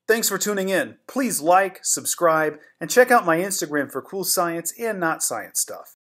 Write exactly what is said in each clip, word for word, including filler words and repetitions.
Thanks for tuning in. Please like, subscribe, and check out my Instagram for cool science and not science stuff.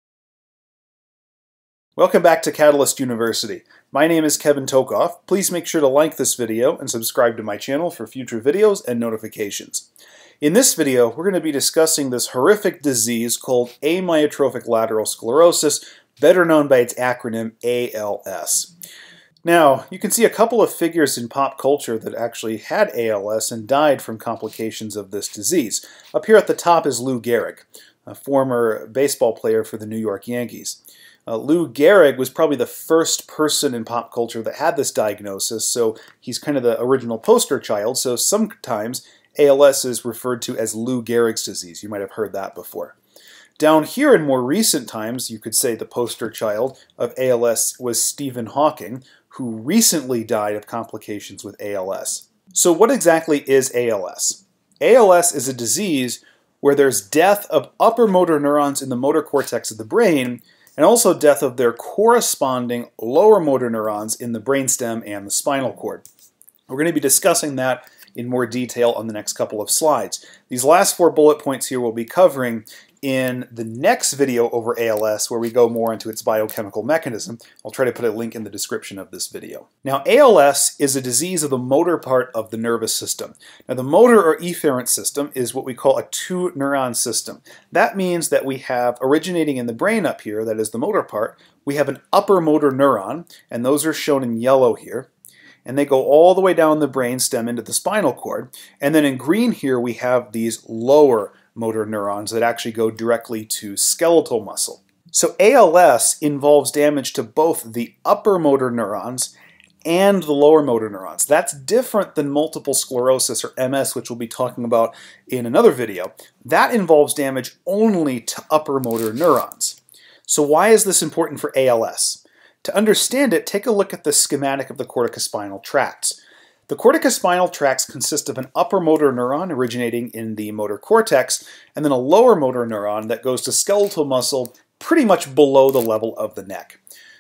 Welcome back to Catalyst University. My name is Kevin Tokoff. Please make sure to like this video and subscribe to my channel for future videos and notifications. In this video, we're going to be discussing this horrific disease called Amyotrophic Lateral Sclerosis, better known by its acronym A L S. Now, you can see a couple of figures in pop culture that actually had A L S and died from complications of this disease. Up here at the top is Lou Gehrig, a former baseball player for the New York Yankees. Uh, Lou Gehrig was probably the first person in pop culture that had this diagnosis, so he's kind of the original poster child, so sometimes A L S is referred to as Lou Gehrig's disease. You might have heard that before. Down here in more recent times, you could say the poster child of A L S was Stephen Hawking, who recently died of complications with A L S. So what exactly is A L S? A L S is a disease where there's death of upper motor neurons in the motor cortex of the brain, and also death of their corresponding lower motor neurons in the brainstem and the spinal cord. We're going to be discussing that in more detail on the next couple of slides. These last four bullet points here we'll be covering in the next video over A L S, where we go more into its biochemical mechanism. I'll try to put a link in the description of this video. Now, A L S is a disease of the motor part of the nervous system. Now, the motor or efferent system is what we call a two-neuron system. That means that we have, originating in the brain up here, that is the motor part, we have an upper motor neuron, and those are shown in yellow here. And they go all the way down the brainstem into the spinal cord. And then in green here, we have these lower motor neurons that actually go directly to skeletal muscle. So A L S involves damage to both the upper motor neurons and the lower motor neurons. That's different than multiple sclerosis or M S, which we'll be talking about in another video. That involves damage only to upper motor neurons. So why is this important for A L S? To understand it, take a look at the schematic of the corticospinal tracts. The corticospinal tracts consist of an upper motor neuron originating in the motor cortex, and then a lower motor neuron that goes to skeletal muscle pretty much below the level of the neck.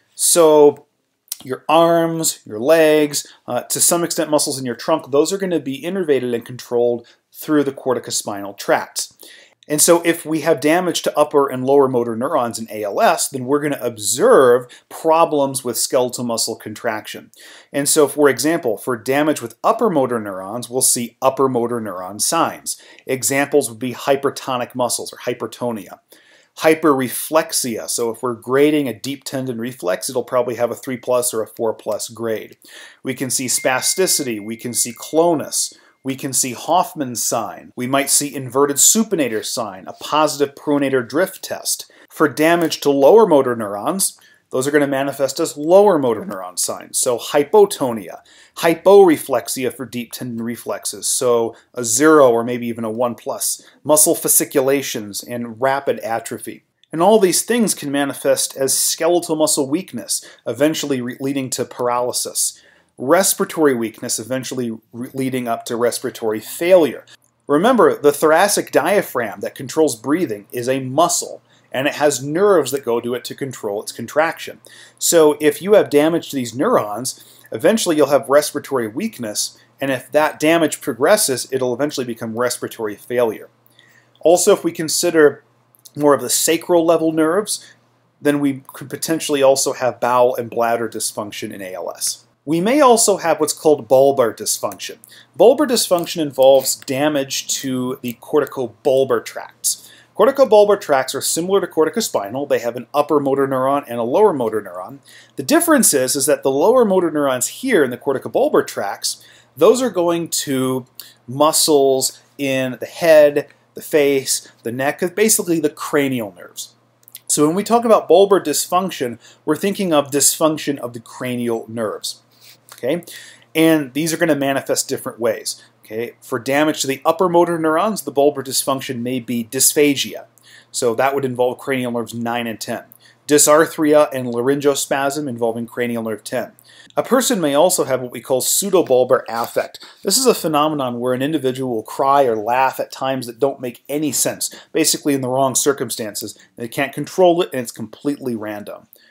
So your arms, your legs, uh, to some extent muscles in your trunk, those are going to be innervated and controlled through the corticospinal tracts. And so if we have damage to upper and lower motor neurons in A L S, then we're going to observe problems with skeletal muscle contraction. And so, for example, for damage with upper motor neurons, we'll see upper motor neuron signs. Examples would be hypertonic muscles or hypertonia. Hyperreflexia, so if we're grading a deep tendon reflex, it'll probably have a three plus or a four plus grade. We can see spasticity, we can see clonus. We can see Hoffman's sign. We might see inverted supinator sign, a positive pronator drift test. For damage to lower motor neurons, those are going to manifest as lower motor neuron signs. So hypotonia, hyporeflexia for deep tendon reflexes, so a zero or maybe even a one plus. Muscle fasciculations and rapid atrophy. And all these things can manifest as skeletal muscle weakness, eventually leading to paralysis. Respiratory weakness, eventually leading up to respiratory failure. Remember, the thoracic diaphragm that controls breathing is a muscle, and it has nerves that go to it to control its contraction. So if you have damage to these neurons, eventually you'll have respiratory weakness, and if that damage progresses, it'll eventually become respiratory failure. Also, if we consider more of the sacral level nerves, then we could potentially also have bowel and bladder dysfunction in A L S. We may also have what's called bulbar dysfunction. Bulbar dysfunction involves damage to the corticobulbar tracts. Corticobulbar tracts are similar to corticospinal. They have an upper motor neuron and a lower motor neuron. The difference is, is that the lower motor neurons here in the corticobulbar tracts, those are going to muscles in the head, the face, the neck, basically the cranial nerves. So when we talk about bulbar dysfunction, we're thinking of dysfunction of the cranial nerves. Okay? And these are going to manifest different ways. Okay? For damage to the upper motor neurons, the bulbar dysfunction may be dysphagia. So that would involve cranial nerves nine and ten. Dysarthria and laryngospasm involving cranial nerve ten. A person may also have what we call pseudobulbar affect. This is a phenomenon where an individual will cry or laugh at times that don't make any sense, basically in the wrong circumstances. They can't control it and it's completely random.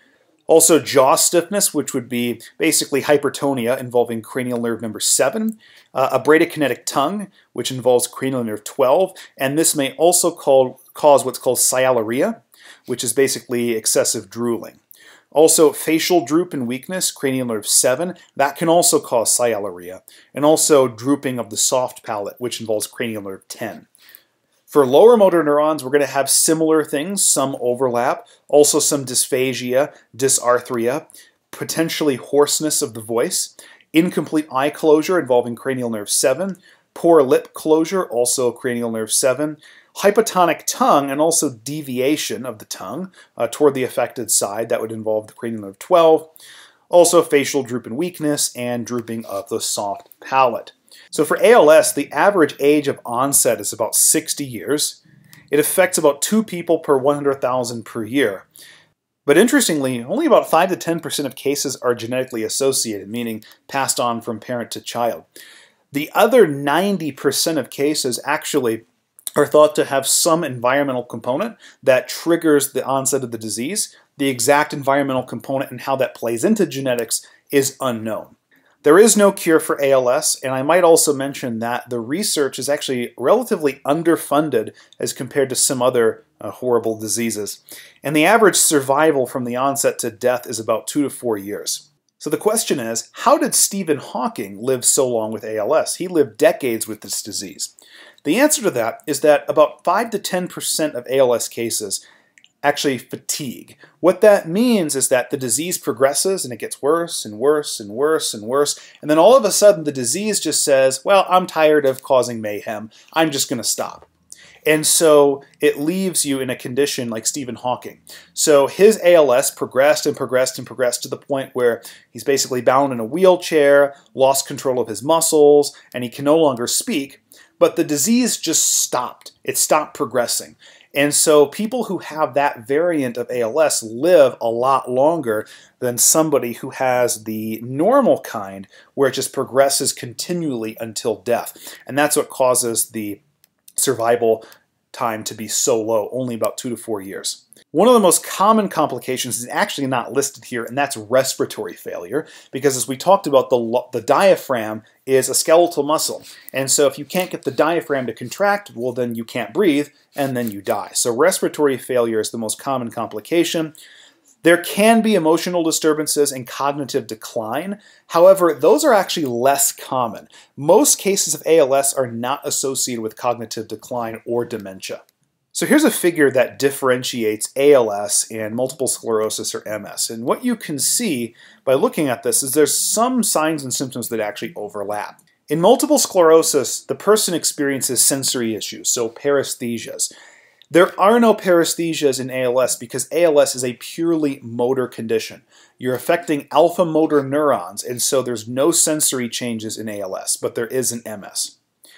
Also jaw stiffness, which would be basically hypertonia involving cranial nerve number seven, uh, a bradykinetic tongue, which involves cranial nerve twelve, and this may also call, cause what's called sialorrhea, which is basically excessive drooling. Also, facial droop and weakness, cranial nerve seven, that can also cause sialorrhea. And also drooping of the soft palate, which involves cranial nerve ten. For lower motor neurons, we're going to have similar things, some overlap, also some dysphagia, dysarthria, potentially hoarseness of the voice, incomplete eye closure involving cranial nerve seven, poor lip closure, also cranial nerve seven, hypotonic tongue, and also deviation of the tongue uh, toward the affected side. That would involve the cranial nerve twelve. Also facial droop and weakness and drooping of the soft palate. So for A L S, the average age of onset is about sixty years. It affects about two people per one hundred thousand per year. But interestingly, only about five to ten percent of cases are genetically associated, meaning passed on from parent to child. The other ninety percent of cases actually are thought to have some environmental component that triggers the onset of the disease. The exact environmental component and how that plays into genetics is unknown. There is no cure for A L S, and I might also mention that the research is actually relatively underfunded as compared to some other uh, horrible diseases. And the average survival from the onset to death is about two to four years. So the question is, how did Stephen Hawking live so long with A L S? He lived decades with this disease. The answer to that is that about five to ten percent of A L S cases actually fatigue. What that means is that the disease progresses and it gets worse and worse and worse and worse, and then all of a sudden the disease just says, well, I'm tired of causing mayhem, I'm just going to stop. And so it leaves you in a condition like Stephen Hawking. So his A L S progressed and progressed and progressed to the point where he's basically bound in a wheelchair, lost control of his muscles, and he can no longer speak, but the disease just stopped. It stopped progressing. And so people who have that variant of A L S live a lot longer than somebody who has the normal kind, where it just progresses continually until death. And that's what causes the survival time to be so low, only about two to four years. One of the most common complications is actually not listed here, and that's respiratory failure, because as we talked about, the, the diaphragm is a skeletal muscle. And so if you can't get the diaphragm to contract, well, then you can't breathe, and then you die. So respiratory failure is the most common complication. There can be emotional disturbances and cognitive decline. However, those are actually less common. Most cases of A L S are not associated with cognitive decline or dementia. So here's a figure that differentiates A L S and multiple sclerosis or M S. And what you can see by looking at this is there's some signs and symptoms that actually overlap. In multiple sclerosis, the person experiences sensory issues, so paresthesias. There are no paresthesias in A L S because A L S is a purely motor condition. You're affecting alpha motor neurons, and so there's no sensory changes in A L S, but there is in M S.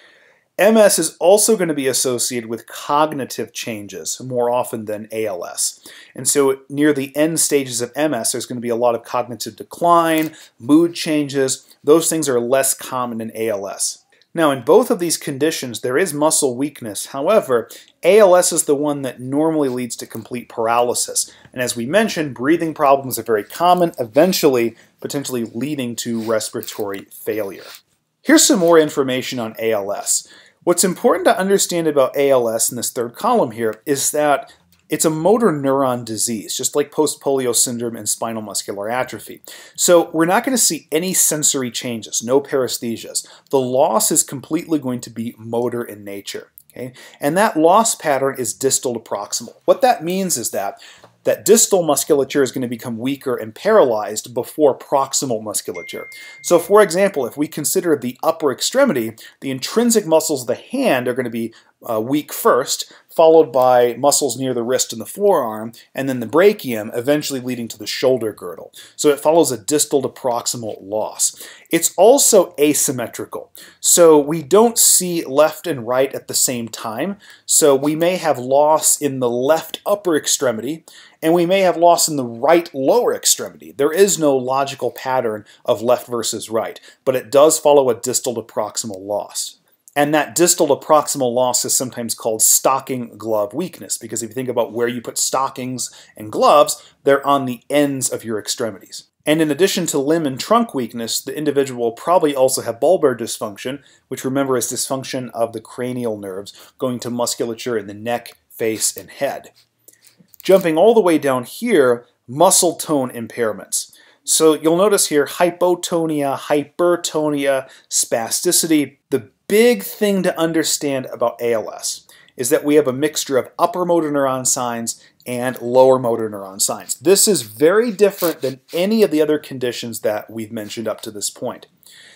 M S is also going to be associated with cognitive changes more often than A L S. And so near the end stages of M S, there's going to be a lot of cognitive decline, mood changes. Those things are less common in A L S. Now, in both of these conditions, there is muscle weakness. However, A L S is the one that normally leads to complete paralysis. And as we mentioned, breathing problems are very common, eventually potentially leading to respiratory failure. Here's some more information on A L S. What's important to understand about A L S in this third column here is that it's a motor neuron disease, just like post-polio syndrome and spinal muscular atrophy. So we're not going to see any sensory changes, no paresthesias. The loss is completely going to be motor in nature. Okay? And that loss pattern is distal to proximal. What that means is that that distal musculature is going to become weaker and paralyzed before proximal musculature. So for example, if we consider the upper extremity, the intrinsic muscles of the hand are going to be uh, weak first, followed by muscles near the wrist and the forearm, and then the brachium, eventually leading to the shoulder girdle. So it follows a distal to proximal loss. It's also asymmetrical. So we don't see left and right at the same time. So we may have loss in the left upper extremity, and we may have loss in the right lower extremity. There is no logical pattern of left versus right, but it does follow a distal to proximal loss. And that distal to proximal loss is sometimes called stocking glove weakness, because if you think about where you put stockings and gloves, they're on the ends of your extremities. And in addition to limb and trunk weakness, the individual will probably also have bulbar dysfunction, which remember is dysfunction of the cranial nerves going to musculature in the neck, face, and head. Jumping all the way down here, muscle tone impairments. So you'll notice here hypotonia, hypertonia, spasticity. The big thing to understand about A L S is that we have a mixture of upper motor neuron signs and lower motor neuron signs. This is very different than any of the other conditions that we've mentioned up to this point.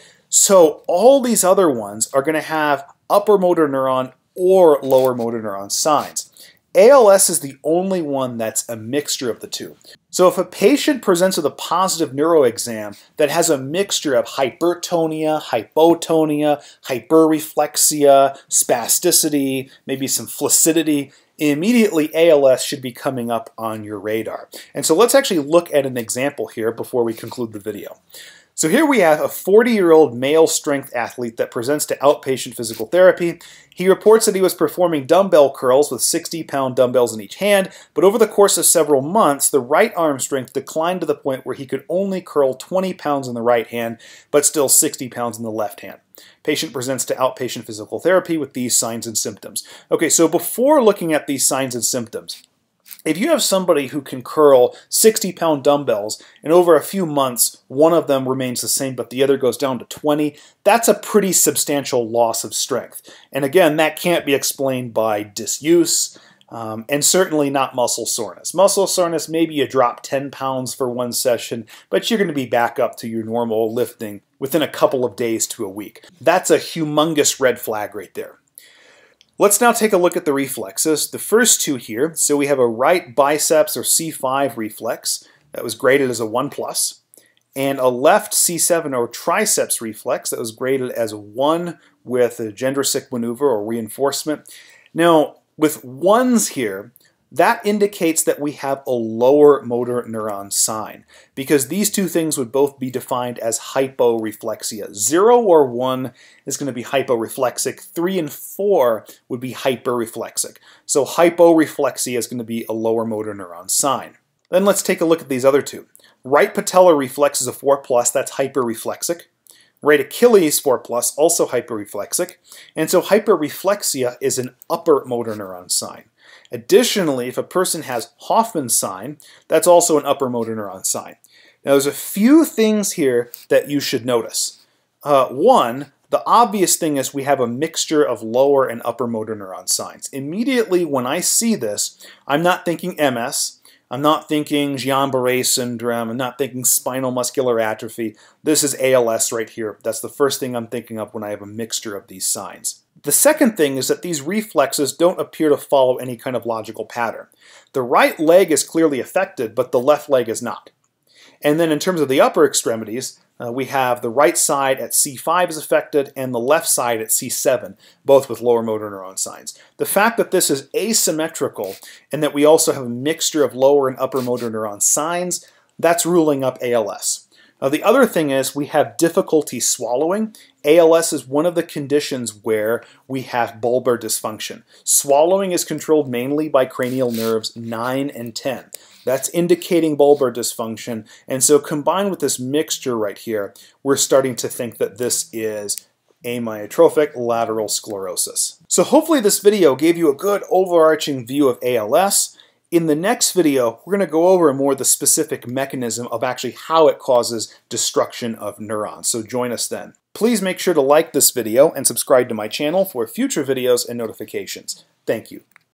So all these other ones are going to have upper motor neuron or lower motor neuron signs. A L S is the only one that's a mixture of the two. So if a patient presents with a positive neuro exam that has a mixture of hypertonia, hypotonia, hyperreflexia, spasticity, maybe some flaccidity, immediately A L S should be coming up on your radar. And so let's actually look at an example here before we conclude the video. So here we have a forty-year-old male strength athlete that presents to outpatient physical therapy. He reports that he was performing dumbbell curls with sixty pound dumbbells in each hand, but over the course of several months, the right arm strength declined to the point where he could only curl twenty pounds in the right hand, but still sixty pounds in the left hand. Patient presents to outpatient physical therapy with these signs and symptoms. Okay, so before looking at these signs and symptoms, if you have somebody who can curl sixty pound dumbbells and over a few months one of them remains the same but the other goes down to twenty, that's a pretty substantial loss of strength. And again, that can't be explained by disuse um, and certainly not muscle soreness. Muscle soreness, maybe you drop ten pounds for one session, but you're going to be back up to your normal lifting within a couple of days to a week. That's a humongous red flag right there. Let's now take a look at the reflexes. The first two here, so we have a right biceps or C five reflex that was graded as a one plus, and a left C seven or triceps reflex that was graded as a one with a Jędrysik maneuver or reinforcement. Now, with ones here, that indicates that we have a lower motor neuron sign, because these two things would both be defined as hyporeflexia. Zero or one is going to be hyporeflexic. Three and four would be hyperreflexic. So hyporeflexia is going to be a lower motor neuron sign. Then let's take a look at these other two. Right patellar reflex is a four plus, that's hyperreflexic. Right Achilles four plus, also hyperreflexic. And so hyperreflexia is an upper motor neuron sign. Additionally, if a person has Hoffman's sign, that's also an upper motor neuron sign. Now, there's a few things here that you should notice. Uh, one, the obvious thing is we have a mixture of lower and upper motor neuron signs. Immediately when I see this, I'm not thinking M S, I'm not thinking Guillain-Barré syndrome, I'm not thinking spinal muscular atrophy. This is A L S right here. That's the first thing I'm thinking of when I have a mixture of these signs. The second thing is that these reflexes don't appear to follow any kind of logical pattern. The right leg is clearly affected, but the left leg is not. And then in terms of the upper extremities, uh, we have the right side at C five is affected and the left side at C seven, both with lower motor neuron signs. The fact that this is asymmetrical and that we also have a mixture of lower and upper motor neuron signs, that's ruling up A L S. Now, the other thing is we have difficulty swallowing. A L S is one of the conditions where we have bulbar dysfunction. Swallowing is controlled mainly by cranial nerves nine and ten. That's indicating bulbar dysfunction. And so combined with this mixture right here, we're starting to think that this is amyotrophic lateral sclerosis. So hopefully this video gave you a good overarching view of A L S. In the next video, we're going to go over more the specific mechanism of actually how it causes destruction of neurons. So join us then. Please make sure to like this video and subscribe to my channel for future videos and notifications. Thank you.